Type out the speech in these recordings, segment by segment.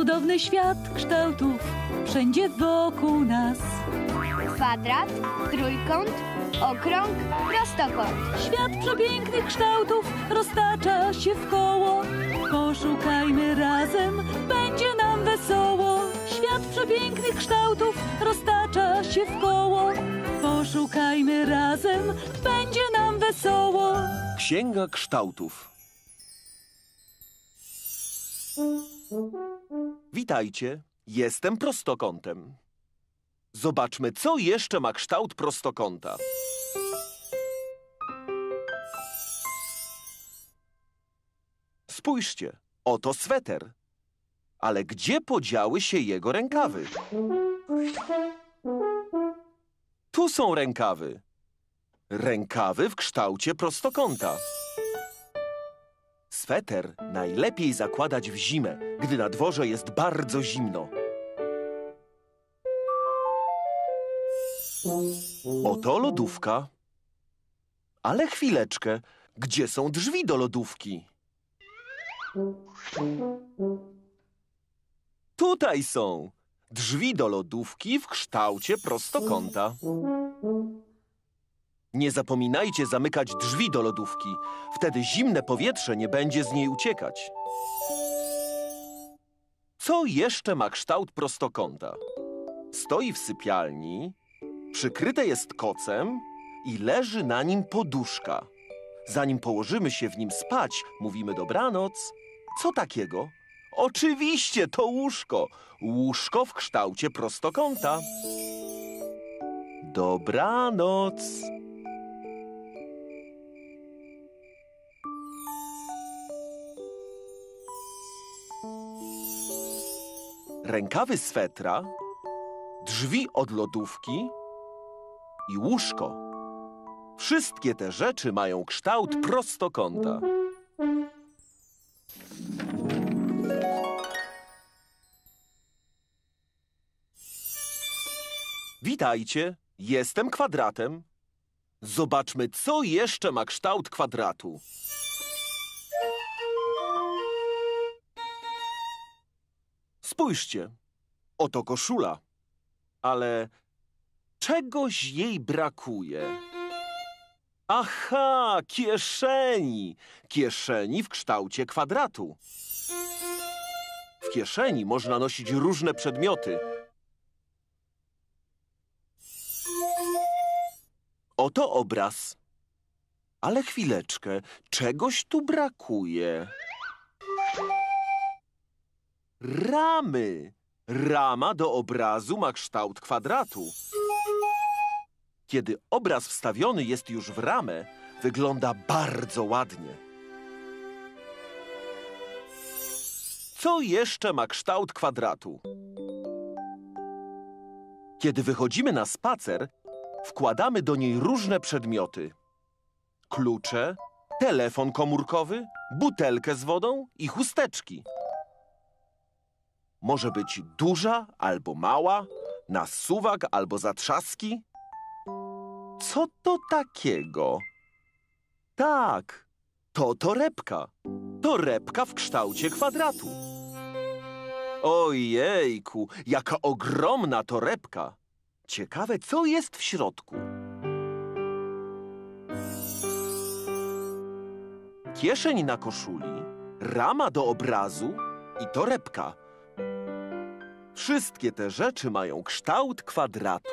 Cudowny świat kształtów wszędzie wokół nas. Kwadrat, trójkąt, okrąg, prostokąt. Świat przepięknych kształtów roztacza się w koło. Poszukajmy razem, będzie nam wesoło. Świat przepięknych kształtów roztacza się w koło. Poszukajmy razem, będzie nam wesoło. Księga kształtów. Witajcie, jestem prostokątem. Zobaczmy, co jeszcze ma kształt prostokąta. Spójrzcie, oto sweter. Ale gdzie podziały się jego rękawy? Tu są rękawy. Rękawy w kształcie prostokąta. Sweter najlepiej zakładać w zimę, gdy na dworze jest bardzo zimno. Oto lodówka. Ale chwileczkę, gdzie są drzwi do lodówki? Tutaj są drzwi do lodówki w kształcie prostokąta. Nie zapominajcie zamykać drzwi do lodówki. Wtedy zimne powietrze nie będzie z niej uciekać. Co jeszcze ma kształt prostokąta? Stoi w sypialni, przykryte jest kocem i leży na nim poduszka. Zanim położymy się w nim spać, mówimy dobranoc. Co takiego? Oczywiście, to łóżko. Łóżko w kształcie prostokąta. Dobranoc. Rękawy swetra, drzwi od lodówki i łóżko. Wszystkie te rzeczy mają kształt prostokąta. Witajcie, jestem kwadratem. Zobaczmy, co jeszcze ma kształt kwadratu. Spójrzcie, oto koszula, ale czegoś jej brakuje. Aha, kieszeni! Kieszeni w kształcie kwadratu. W kieszeni można nosić różne przedmioty. Oto obraz. Ale chwileczkę, czegoś tu brakuje. Ramy. Rama do obrazu ma kształt kwadratu. Kiedy obraz wstawiony jest już w ramę, wygląda bardzo ładnie. Co jeszcze ma kształt kwadratu? Kiedy wychodzimy na spacer, wkładamy do niej różne przedmioty. Klucze, telefon komórkowy, butelkę z wodą i chusteczki. Może być duża albo mała, na suwak albo zatrzaski. Co to takiego? Tak, to torebka. Torebka w kształcie kwadratu. Ojejku, jaka ogromna torebka. Ciekawe, co jest w środku. Kieszeń na koszuli, rama do obrazu i torebka. Wszystkie te rzeczy mają kształt kwadratu.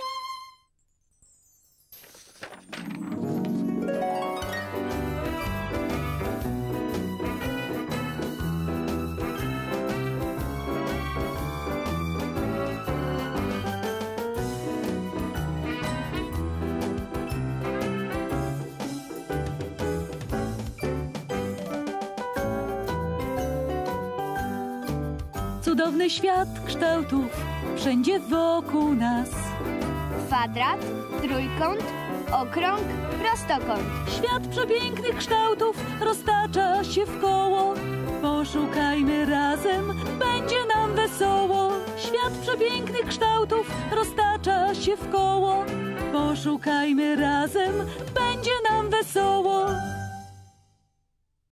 Cudowny świat kształtów wszędzie wokół nas. Kwadrat, trójkąt, okrąg, prostokąt. Świat przepięknych kształtów roztacza się w koło. Poszukajmy razem, będzie nam wesoło. Świat przepięknych kształtów roztacza się w koło. Poszukajmy razem, będzie nam wesoło.